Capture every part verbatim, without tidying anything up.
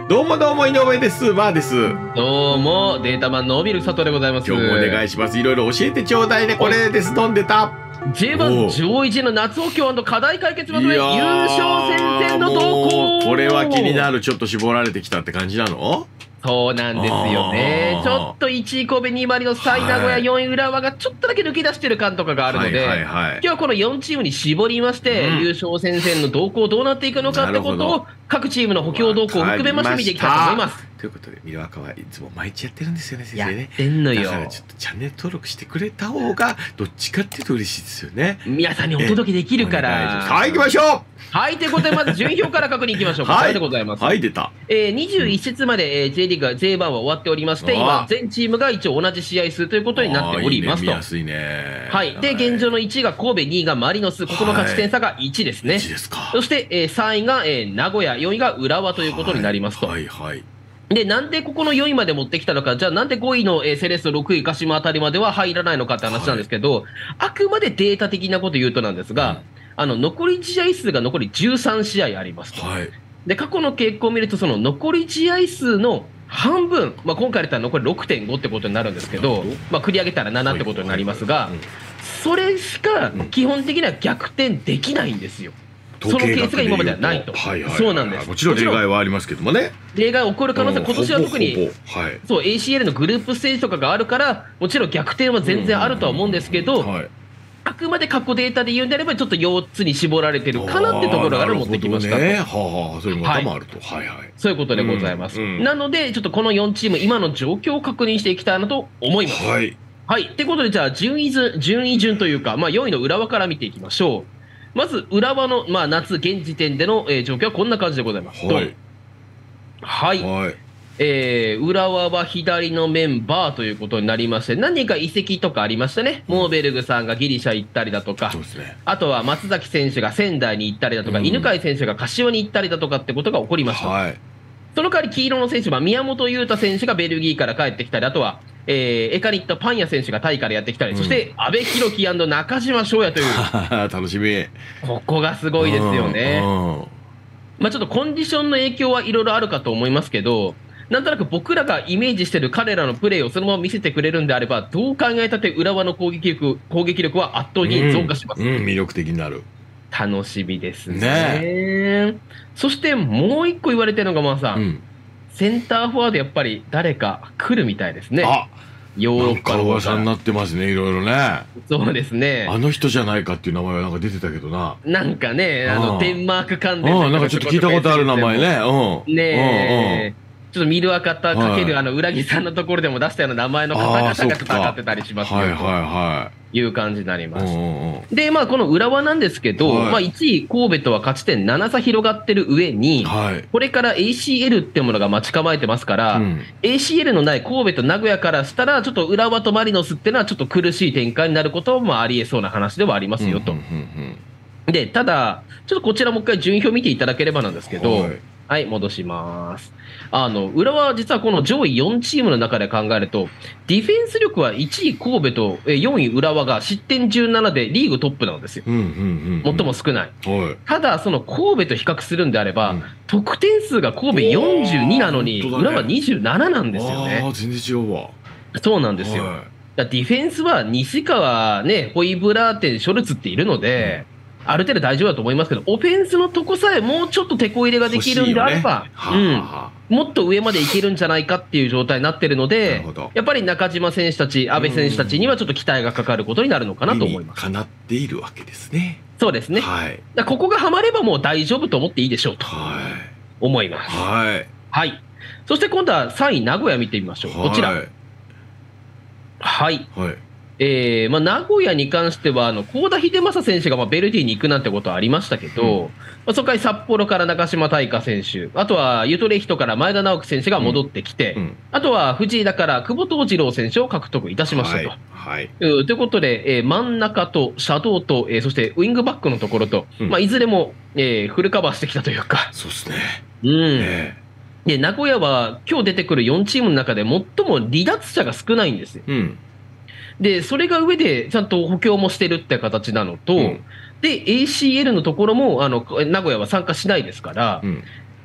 どうもどうも井上です。まあです。 どうもデータマンのビル佐藤でございます。 今日もお願いします。いろいろ教えてちょうだいね。これです。飛んでた。 ジェイワン 上位陣の夏補強&課題解決まとめ優勝戦線の動向。 これは気になる。ちょっと絞られてきたって感じなの？ そうなんですよね。ちょっといちい神戸、にいマリノス、さんい名古屋、よんい浦和がちょっとだけ抜け出してる感とかがあるので、今日はこのよんチームに絞りまして、うん、優勝戦線の動向どうなっていくのかってことを各チームの補強動向を含めまして見ていきたいと思います。 ということで、ミルワカはいつも毎日やってるんですよね、先生ね。 やってんのよ。 だからちょっとチャンネル登録してくれた方が、どっちかっていうと嬉しいですよね。 皆さんにお届けできるから。 はい、行きましょう。 はい、ということで、まず順位表から確認いきましょう。こちらでございます。 はい、出た。 えー、にじゅういち節まで、えー、J リーグは ジェイワン は終わっておりまして、今、全チームが一応同じ試合数ということになっておりますと。 見やすいね。 はい。で、現状のいちいが神戸、にいがマリノス、ここの勝ち点差がいちですね。 いちですか。 そして、えー、さんいが、えー、名古屋、よんいが浦和ということになりますと。 はい、はい。 で、なんでここのよんいまで持ってきたのか、じゃあなんでごいの、えー、セレッソ、ろくい鹿島あたりまでは入らないのかって話なんですけど、はい、あくまでデータ的なこと言うとなんですが、うん、あの、残り試合数が残りじゅうさんしあいありますと。はい、で、過去の傾向を見ると、その残り試合数の半分、まあ、今回だったら残り ろくてんご ってことになるんですけど、まあ、繰り上げたらななってことになりますが、それしか基本的には逆転できないんですよ。そのケースが今まではないと。そうなんです。 もちろん例外はありますけどもね。 例外起こる可能性は今年は特に、そう、エーシーエル のグループステージとかがあるから、もちろん逆転は全然あるとは思うんですけど、あくまで過去データで言うんであれば、ちょっとよっつに絞られてるかなってところから持ってきましたと。 はあはあ、そういうこともあると。はいはい。 そういうことでございます。なので、ちょっとこのよんチーム、今の状況を確認していきたいなと思います。はい。はい。ってことで、じゃあ、順位順、順位順というか、まあ、よんいの浦和から見ていきましょう。まず、浦和の、まあ、夏、現時点での、えー、状況はこんな感じでございます。はい。はい。はい、えー、浦和は左のメンバーということになりまして、何人か移籍とかありましたね。うん、モーベルグさんがギリシャ行ったりだとか、そうですね、あとは松崎選手が仙台に行ったりだとか、うん、犬飼選手が柏に行ったりだとかってことが起こりました。はい、その代わり黄色の選手は宮本裕太選手がベルギーから帰ってきたり、あとは、えー、エカニットパン屋選手がタイからやってきたり、うん、そして阿部寛樹&中島翔也という楽しみ。 ここがすごいですよね。まあちょっとコンディションの影響はいろいろあるかと思いますけど、なんとなく僕らがイメージしてる彼らのプレーをそのまま見せてくれるんであれば、どう考えたって浦和の攻撃力攻撃力は圧倒に増加します、 うんうん、魅力的になる。 楽しみですね。ね、そしてもう一個言われてるのが、まあさ、うん、センターフォワードやっぱり誰か来るみたいですね。 あ、ヨーロッパの噂になってますね、いろいろね。 そうですね。 あの人じゃないかっていう名前はなんか出てたけどな。 なんかね、あのデンマーク関連でなんかちょっと聞いたことある名前ね。うん。 ねえ。ちょっと見るわかったかける、あの裏木さんのところでも出したような名前の方々がちょっと当たってたりしますよ。はいはいはい。いう感じになります。で、まあこの浦和なんですけど、まあいちい神戸とは勝ち点なな差広がってる上に、これから エーシーエル ってものが待ち構えてますから、エーシーエル のない神戸と名古屋からしたら、ちょっと浦和とマリノスっていうのはちょっと苦しい展開になることもありえそうな話ではありますよと。で、ただ、ちょっとこちらもう一回順位表見ていただければなんですけど、はい、戻します。あの、浦和は実はこの上位よんチームの中で考えると、ディフェンス力はいちい神戸とよんい浦和が失点じゅうななでリーグトップなんですよ。最も少ない。ただ、その神戸と比較するんであれば、うん、得点数が神戸よんじゅうになのに、ね、浦和にじゅうなななんですよね。 ああ、全然違うわ。 そうなんですよ。だディフェンスは西川、ね、ホイブラーテン、ショルツっているので、うん、ある程度大丈夫だと思いますけど、オフェンスのとこさえもうちょっと手こ入れができるんであれば、うん、もっと上までいけるんじゃないかっていう状態になってるので、やっぱり中島選手たち、阿部選手たちにはちょっと期待がかかることになるのかなと思います。 かなっているわけですね。 そうですね。はい、だここがはまればもう大丈夫と思っていいでしょうと思います。 はい。 はい。そして今度はさんい名古屋見てみましょう。こちら。はい。はい。えーまあ、名古屋に関しては、あの幸田英正選手がまあベルディに行くなんてことはありましたけど、うん、まあ、そこから札幌から中島大嘉選手、あとはユトレヒトから前田直樹選手が戻ってきて、うんうん、あとは藤枝から久保藤次郎選手を獲得いたしましたと。はいはい、ということで、えー、真ん中とシャドウと、えー、そしてウィングバックのところと、うん、まあ、いずれも、えー、フルカバーしてきたというか。 そうですね。 うん、えー、で名古屋は今日出てくるよんチームの中で最も離脱者が少ないんですよ。うん、で、それが上でちゃんと補強もしてるって形なのと、うん、で、エーシーエル のところも、あの、名古屋は参加しないですから、うん、っ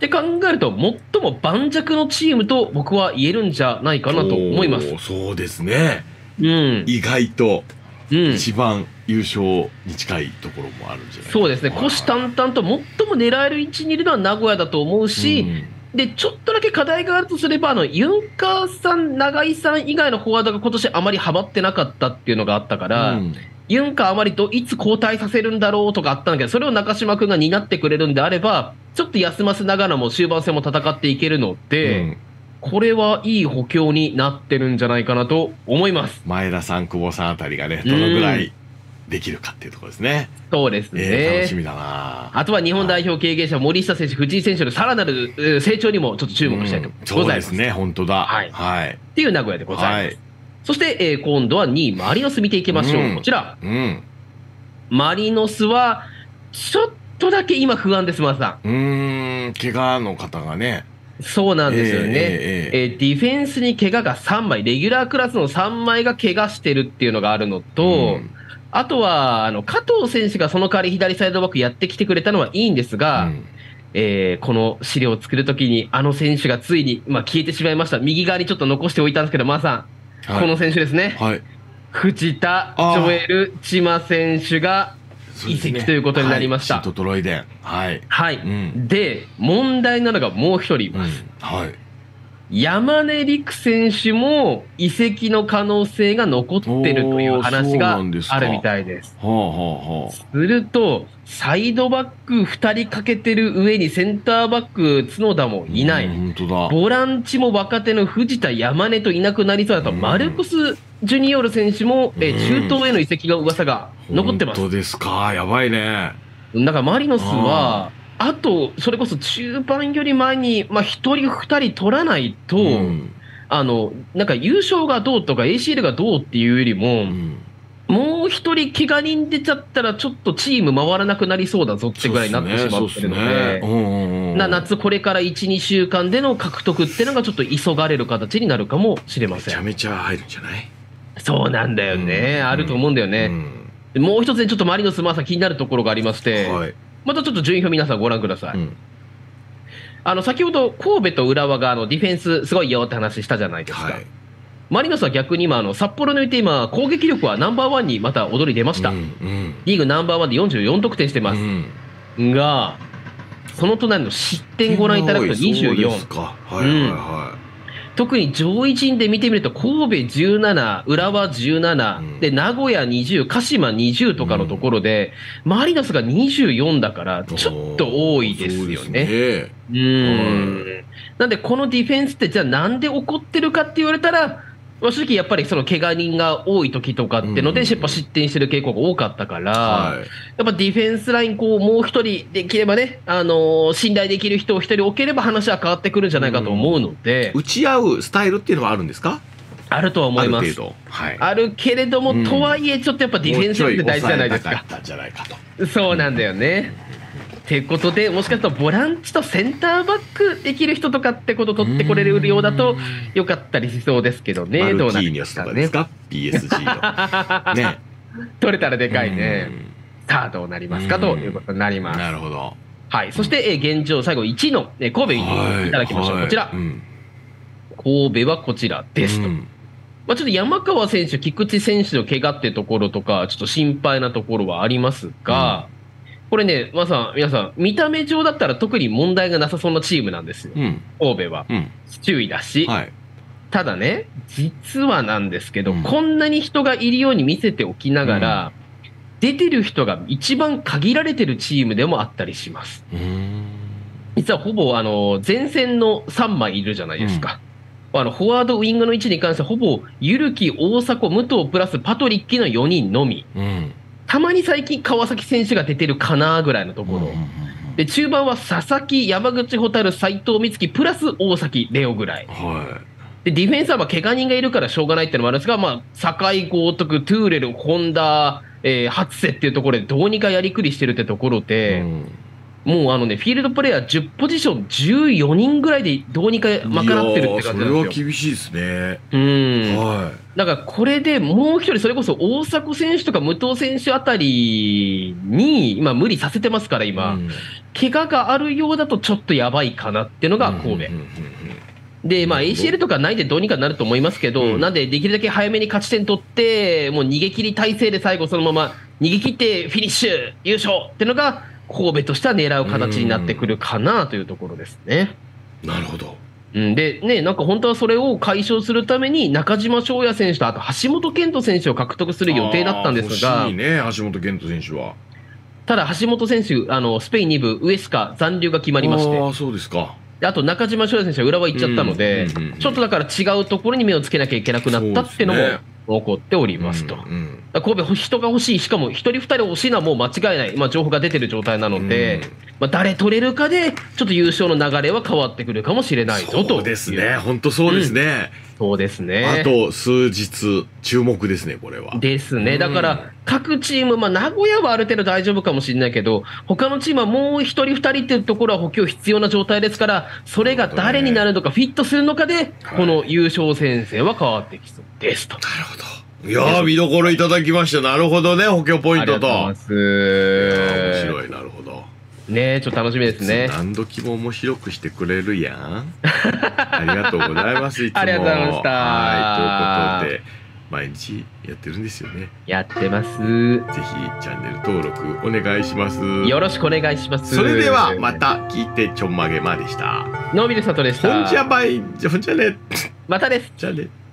って考えると、最も盤石のチームと僕は言えるんじゃないかなと思います。 そうですね。 うん、 意外と一うん、 番優勝に近いところもあるんじゃないかな。 そうですね、虎視眈々と最も狙える位置にいるのは名古屋だと思うし、 うんでちょっとだけ課題があるとすれば、あのユンカーさん、永井さん以外のフォワードが今年あまりハマってなかったっていうのがあったから、 うんユンカーあまりどいつ交代させるんだろうとかあったんだけど、それを中島君が担ってくれるんであれば、ちょっと休ませながらも終盤戦も戦っていけるので、 うんこれはいい補強になってるんじゃないかなと思います。 前田さん、久保さんあたりがね、どのぐらいできるかっていうところですね。 そうですね。 えー楽しみだな。 あとは日本代表経験者、森下選手、藤井選手のさらなるえー成長にもちょっと注目したいとうんございます。 そうですね、本当だ。 はいはい。 っていう名古屋でございます。 はいそして、えー今度はにい、マリノス見ていきましょう。 うんこちら。 うん。 マリノスは、ちょっとだけ今不安です、マーさうーん、怪我の方がね。 ん。そうなんですよね。 えーえーええーディフェンスに怪我がさんまい、レギュラークラスのさんまいが怪我してるっていうのがあるのと、 うんあとは、あの、加藤選手がその代わり左サイドバックやってきてくれたのはいいんですが、 うんえーこの資料を作るときに、あの選手がついに、まあ、消えてしまいました。右側にちょっと残しておいたんですけど、まーさん、 はいこの選手ですね。 はい。 藤田、ジあーョエル、千葉選手が移そうですね籍ということになりました。 はいシートトロイデン。はい。 はい。 うんで、問題なのがもう一人いうんます。 はい。 山根陸選手も移籍の可能性が残ってるという話おーそうがなんですかあるみたいです。 はあはあはあ。 すると、サイドバックふたりかけてる上にセンターバック角田もいない。 うん本当だ。 ボランチも若手の藤田、山根といなくなりそうだと、 うんマルコス・ジュニオール選手も、えーうん中東への移籍が噂が残ってます。 本当ですか。やばいね。 だからマリノスは、あと、それこそ中盤より前に、まあ、ひとり、ふたり取らないと、 うんあの、なんか優勝がどうとか エーシーエル がどうっていうよりも、 うんもう一人怪我人出ちゃったら、ちょっとチーム回らなくなりそうだぞってぐらいになってしまってるのそうっすねで、 うんうんうんな夏これからいち、にしゅうかんでの獲得っていうのがちょっと急がれる形になるかもしれまめせん。 ちゃめちゃ入るんじゃない？ そうなんだよね。 うんあると思うんだよね。 うんもう一つね、ちょっとマリノス、まあさ気になるところがありまして、 はい。 またちょっと順位表皆さんご覧ください。 うんあの、先ほど神戸と浦和があのディフェンスすごいよって話したじゃないですか。 はい。 マリノスは逆に今、あの、札幌抜いて今、攻撃力はナンバーワンにまた踊り出ました。 うんうんリーグナンバーワンでよんじゅうよん得点してます。 うんが、その隣の失点ご覧いただくとにじゅうよん。 そうですか。はいはいは特に上位陣で見てみると、神戸じゅうなな、浦和じゅうなな、 うんで、名古屋にじゅう、鹿島にじゅうとかのところで、マリノスがにじゅうよんだから、 い。 ちょっと多いですよそうね。 ですねうーん。なんで、このディフェンスって、じゃあなんで起こってるかって言われたら、まあ正直やっぱりその怪我人が多い時とかっていうので、 うんやっぱ失点してる傾向が多かったから、 はい。 やっぱディフェンスライン、こう、もう一人できればね、あのー信頼できる人を一人置ければ話は変わってくるんじゃないかと思うので、 打ち合うスタイルっていうのはあるんですか？ あるとは思います。 ある程度。はい。 あるけれども、 うんとはいえ、ちょっとやっぱディフェンスって大事じゃないですか。 もうちょい抑えたかったんじゃないかと。 そうなんだよね。ってことで、もしかしたらボランチとセンターバックできる人とかってこと取ってこれるようだとよかったりしそうですけどね。 マルどうなキーニョスとかですか？ ピーエスジー の。ね。 取れたらでかいね。 うんさあ、どうなりますかということになります。 なるほど。 はい。そして、えー現状、最後いちいのえー神戸にいただきましょう。 はいこちらう。ん神戸はこちらですと。 うんまあ、ちょっと山川選手、菊池選手の怪我ってところとか、ちょっと心配なところはありますが、これね、まさん、皆さん、見た目上だったら特に問題がなさそうなチームなんですよ。 うん神戸は。 うん注意だし。 はい。 ただね、実はなんですけど、 うんこんなに人がいるように見せておきながら、出てる人が一番限られてるチームでもあったりします。 うーん実はほぼ、あの、前線のさんまいいるじゃないですか。あの、フォワード、ウィングの位置に関しては、ほぼ、ゆるき、大迫、武藤、プラスパトリッキのよにんのみ。 うんたまに最近、川崎選手が出てるかなぐらいのところ。 うんうんうんで、中盤は佐々木、山口蛍、斉藤美月、プラス大崎、レオぐらい。 はで、ディフェンスはまあ怪我人がいるからしょうがないっていうのもあるんですが、まあ、酒井豪徳、トゥーレル、本田、えー、初瀬っていうところでどうにかやりくりしてるってところい。 で、 うんもうあのね、フィールドプレイヤーじゅうポジションじゅうよにんぐらいでどうにか賄ってるって感じなんですよ。 それは厳しいですね。 うん。 はい。 だからこれでもう一人、それこそ大迫選手とか武藤選手あたりに今無理させてますから、今。うん、怪我があるようだとちょっとやばいかなっていうのが神戸。で、まあ エーシーエル とかないでどうにかなると思いますけど、うん、なんでできるだけ早めに勝ち点取って、もう逃げ切り体制で最後そのまま逃げ切ってフィニッシュ、優勝っていうのが神戸としては狙う形になってくるかなというところですね。 なるほど。 うん、で、ね、なんか本当はそれを解消するために中島翔也選手とあと橋本健人選手を獲得する予定だったんですが、 欲しいね、橋本健人選手は。 ただ橋本選手、あのスペインに部ウエスカ残留が決まりまして、 ああ、そうですか。 であと中島翔也選手は浦和行っちゃったので、ちょっとだから違うところに目をつけなきゃいけなくなったっていうのも起こっておりますと。うんうん、神戸、人が欲しい、しかもひとりふたり欲しいのはもう間違いない、まあ、情報が出てる状態なので、うん、まあ、誰取れるかで、ちょっと優勝の流れは変わってくるかもしれないぞと。 そうですね、本当そうですね。 うん、そうですね。 あと数日、注目ですね、これは。 ですね、だから、各チーム、まあ、名古屋はある程度大丈夫かもしれないけど、他のチームはもうひとりふたりっていうところは補強必要な状態ですから、それが誰になるのか、フィットするのかで、この優勝戦線は変わってきそうですと。 なるほど。いやー、見どころいただきました。なるほどね、補強ポイントと。 ありがとうございます。 面白い、なるほど。 ねえ、ちょっと楽しみですね。 何時も面白くしてくれるやん。ありがとうございます。いつも。 ありがとうございました。 はい、ということで、毎日やってるんですよね。 やってます。ぜひチャンネル登録お願いします。 よろしくお願いします。 それではまた聞いてちょんまげまでした。 のびるさとでした。 ほんじゃばい、ほんじゃね。 またです。 じゃあね。